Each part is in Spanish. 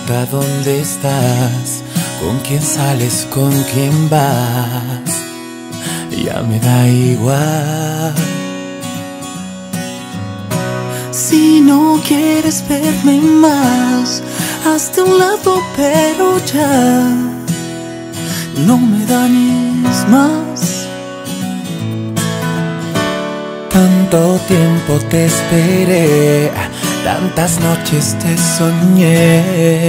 importa dónde estás, con quién sales, con quién vas, ya me da igual. Si no quieres verme más, hazte a un lado, pero ya no me dañes más. Tanto tiempo te esperé, tantas noches te soñé.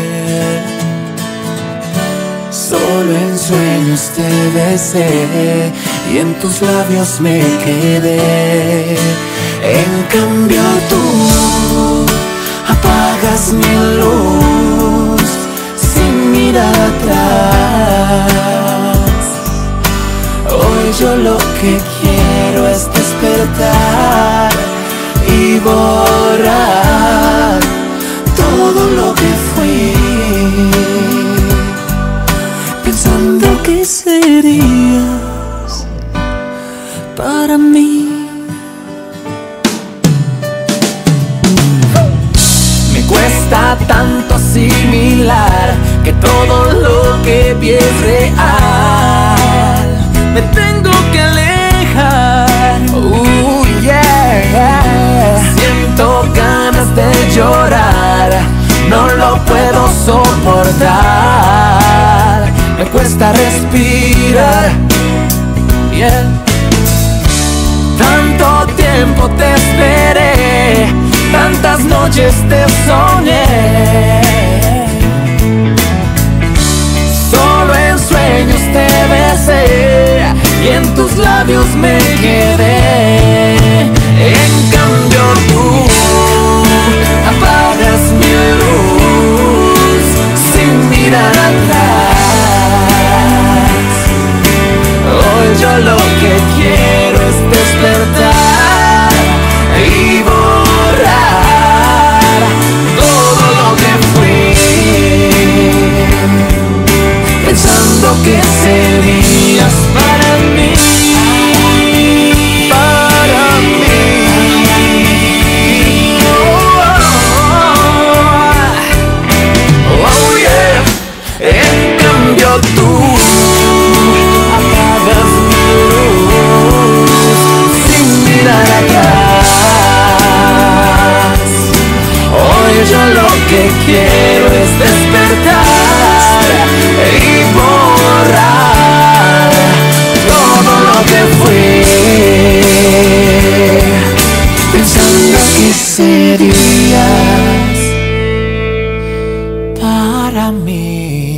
Solo en sueños te besé y en tus labios me quedé. En cambio tú apagas mi luz sin mirar atrás. Hoy yo lo que quiero es despertar y borrar todo lo que fui, pensando que serías para mí. Me cuesta tanto asimilar que todo lo que vi es real. Me tengo que alejar. Yeah. Siento ganas de llorar, no lo puedo soportar. Me cuesta respirar. Yeah. Tanto tiempo te esperé, tantas noches te soñé. Solo en sueños te besé y en tus labios me quedé. En cambio tú apagas mi luz sin mirar atrás. Hoy yo lo que quiero es despertar y borrar todo lo que fui, pensando que serías para mí, para mí. Oh yeah. En cambio tú apagas mi luz sin mirar atrás. Hoy yo lo que quiero es despertar y borrar todo lo que fui, pensando que serías para mí.